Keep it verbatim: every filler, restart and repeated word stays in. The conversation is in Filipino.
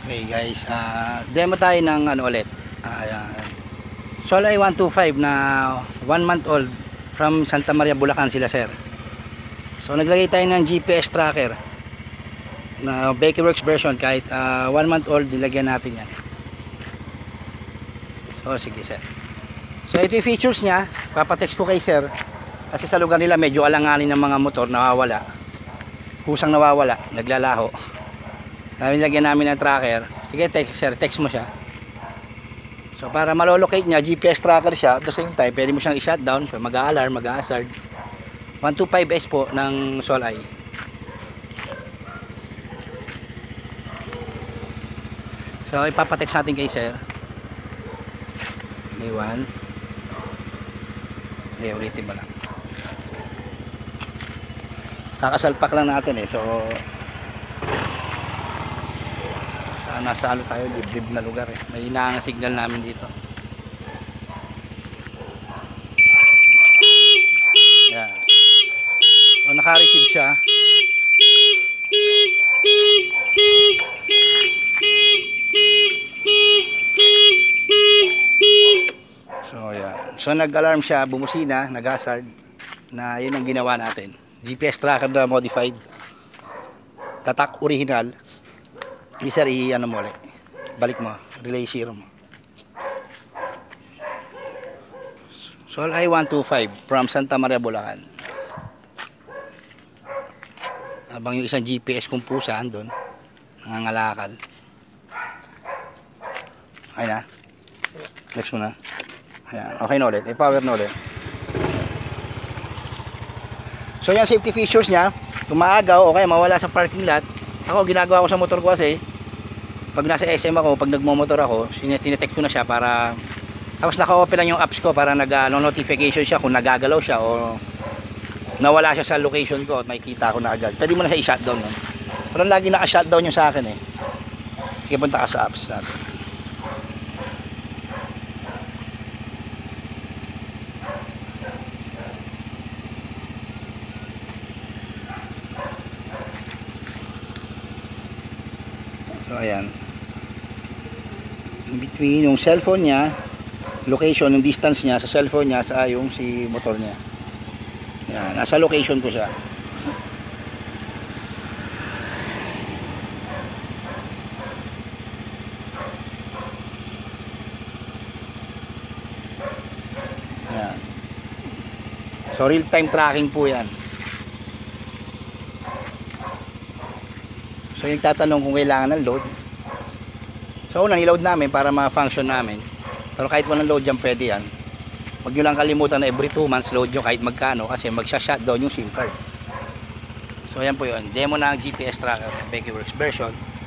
Okay guys, uh, demo tayo ng ano ulit, uh, Solay one two five na one month old from Santa Maria, Bulacan sila sir. So naglagay tayo ng G P S tracker na Bakeworks version, kahit uh, one month old nilagyan natin yan. So sige sir. So ito yung features nya, papatext ko kay sir kasi sa lugar nila medyo alanganin ng mga motor, nawawala, kusang nawawala, naglalaho. Nilagyan namin ng tracker. Sige, text, sir, text mo siya. So para malolocate niya, G P S tracker siya. At the same time, pwede mo siyang i-shutdown. So mag-a-alarm, mag-a-hazard. one two five S po ng Solay. So ipapatext natin kay sir. Okay, one. Okay, ulitin mo lang. Kakasalpak lang natin eh. So nasa ano tayo, liblib na lugar eh. May inaang signal namin dito. Yan. So naka-receive siya. So yan. So nag-alarm siya, bumusina, nag-hazard, na yun ang ginawa natin. G P S tracker na modified. Tatak original. Mister, i-ano mo ulit. Balik mo. Relay zero mo. Solay one two five from Santa Maria, Bulacan. Habang yung isang G P S kong pusa andun, nangangalakal. Okay na. Flex mo na. Ayan. Okay na ulit. I-power na ulit. So yan, safety features nya. Kung maagaw o kaya mawala sa parking lot, ako ginagawa ko sa motor ko kasi pag nasa S M ako, pag nagmo-motor ako, tinetect ko na siya para tapos naka-open lang yung apps ko para nag-notification siya kung nagagalaw siya o nawala siya sa location ko at makikita ko na agad. Pwede mo na siya i-shutdown no? Pero lagi naka-shutdown yung sa akin eh. Ipunta ka sa apps natin. So ayan, in between yung cellphone niya, location, yung distance niya sa cellphone niya sa yung si motor niya. Ayan, nasa location ko siya. Ayan. So real time tracking po yan. So yung tatanong kung kailangan ng load. So unang i-load namin para ma-function namin. Pero kahit walang load dyan, pwede yan. Huwag nyo lang kalimutan na every two months load nyo kahit magkano, kasi magsha-shutdown yung SIM card. So yan po yun. Demo na ang G P S tracker Bakeworks version